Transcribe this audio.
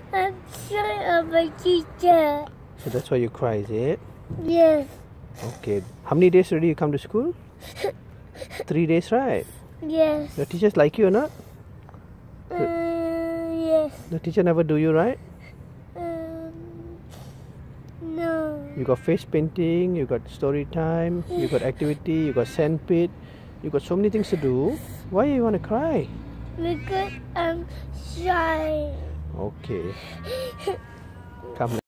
I'm shy of my teacher. So that's why you cry, is it? Yes. Okay. How many days already you come to school? 3 days, right? Yes. Your teachers like you or not? Yes. The teacher never do you, right? No. You got face painting, you got story time, you got activity, you got sandpit, you got so many things to do. Why you want to cry? Because I'm shy. Okay. Come.